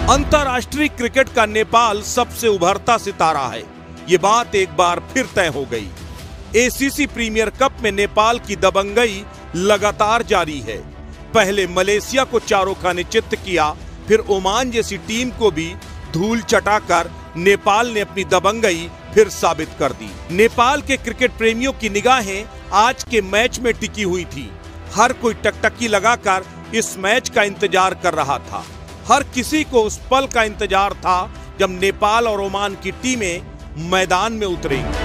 अंतर्राष्ट्रीय क्रिकेट का नेपाल सबसे उभरता सितारा है, ये बात एक बार फिर तय हो गई। एसीसी प्रीमियर कप में नेपाल की दबंगई लगातार जारी है। पहले मलेशिया को चारों खाने चित्त किया, फिर ओमान जैसी टीम को भी धूल चटाकर नेपाल ने अपनी दबंगई फिर साबित कर दी। नेपाल के क्रिकेट प्रेमियों की निगाहें आज के मैच में टिकी हुई थी। हर कोई टकटकी लगाकर इस मैच का इंतजार कर रहा था। हर किसी को उस पल का इंतजार था जब नेपाल और ओमान की टीमें मैदान में उतरेंगी।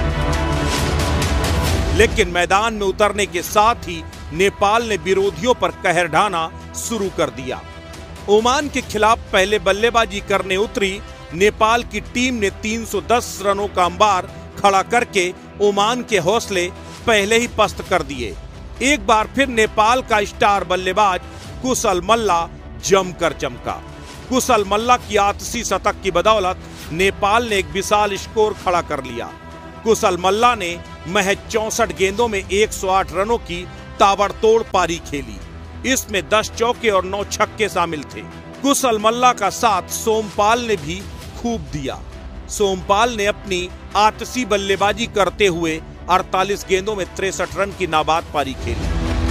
लेकिन मैदान में उतरने के साथ ही नेपाल ने विरोधियों पर कहर ढाना शुरू कर दिया। ओमान के खिलाफ पहले बल्लेबाजी करने उतरी नेपाल की टीम ने 310 रनों का अंबार खड़ा करके ओमान के हौसले पहले ही पस्त कर दिए। एक बार फिर नेपाल का स्टार बल्लेबाज कुशल मल्ला जमकर चमका। कुशल मल्ला की आतशी शतक की बदौलत नेपाल ने एक विशाल स्कोर खड़ा कर लिया। कुशल मल्ला ने महज 64 गेंदों में 108 रनों की ताबड़तोड़ पारी खेली। इसमें 10 चौके और 9 छक्के शामिल थे। कुशल मल्ला का साथ सोमपाल ने भी खूब दिया। सोमपाल ने अपनी आतशी बल्लेबाजी करते हुए 48 गेंदों में 63 रन की नाबाद पारी खेली।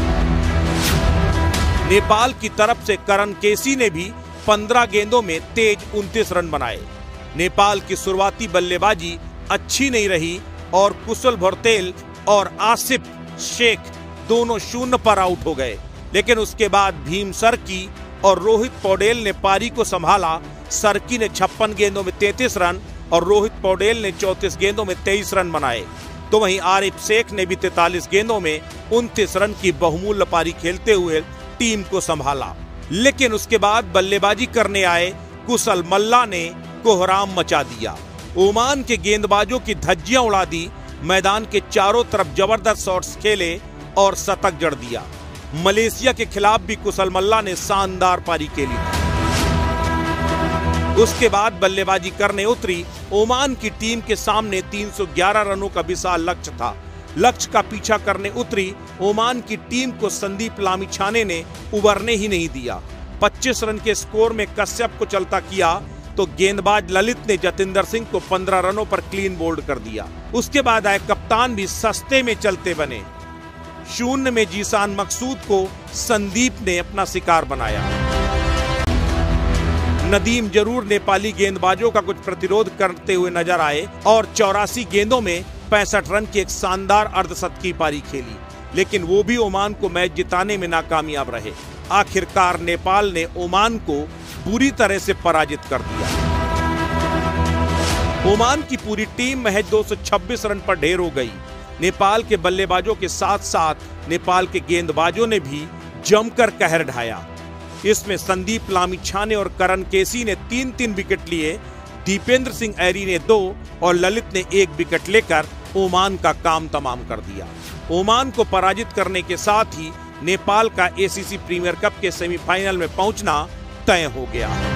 नेपाल की तरफ से करण केसी ने भी 15 गेंदों में तेज 29 रन बनाए। नेपाल की शुरुआती बल्लेबाजी अच्छी नहीं रही और कुशल भोरतेल और आसिफ शेख दोनों 0 पर आउट हो गए। लेकिन उसके बाद भीम सर्की और रोहित पौडेल ने पारी को संभाला। सर्की ने 56 गेंदों में 33 रन और रोहित पौडेल ने 34 गेंदों में 23 रन बनाए। तो वहीं आरिफ शेख ने भी 43 गेंदों में 29 रन की बहुमूल्य पारी खेलते हुए टीम को संभाला। लेकिन उसके बाद बल्लेबाजी करने आए कुशल मल्ला ने कोहराम मचा दिया। ओमान के गेंदबाजों की धज्जियां उड़ा दी। मैदान के चारों तरफ जबरदस्त शॉट्स खेले और शतक जड़ दिया। मलेशिया के खिलाफ भी कुशल मल्ला ने शानदार पारी खेली थी। उसके बाद बल्लेबाजी करने उतरी ओमान की टीम के सामने 311 रनों का विशाल लक्ष्य था। लक्ष्य का पीछा करने उतरी ओमान की टीम को संदीप लामिछाने ने उबरने ही नहीं दिया। 25 रन के स्कोर में कश्यप को चलता किया तो गेंदबाज ललित ने जतिंदर सिंह को 15 रनों पर क्लीन बोल्ड कर दिया। उसके बाद आए कप्तान भी सस्ते में चलते बने। 0 में जीसान मकसूद को संदीप ने अपना शिकार बनाया। नदीम जरूर नेपाली गेंदबाजों का कुछ प्रतिरोध करते हुए नजर आए और 84 गेंदों में 65 रन की एक शानदार अर्धशतकीय पारी खेली। लेकिन वो भी ओमान को मैच जिताने में नाकामयाब रहे। आखिरकार नेपाल ने ओमान को पूरी तरह से पराजित कर दिया। ओमान की पूरी टीम महज 226 रन पर ढेर हो गई। नेपाल के बल्लेबाजों के साथ साथ नेपाल के गेंदबाजों ने भी जमकर कहर ढाया। इसमें संदीप लामिछाने और करण केसी ने 3-3 विकेट लिए। दीपेंद्र सिंह ऐरी ने 2 और ललित ने 1 विकेट लेकर ओमान का काम तमाम कर दिया। ओमान को पराजित करने के साथ ही नेपाल का एसीसी प्रीमियर कप के सेमीफाइनल में पहुंचना तय हो गया।